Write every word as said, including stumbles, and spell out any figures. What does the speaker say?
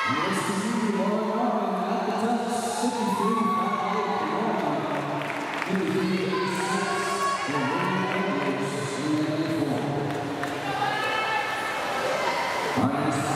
Nice to see you all around at the touch, fifty-three, fifty-three, eighty-six, and one ninety-four. Our next